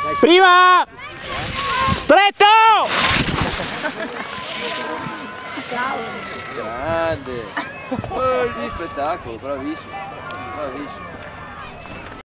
Prima! Stretto! Grande! Oh, che spettacolo, bravissimo, bravissimo.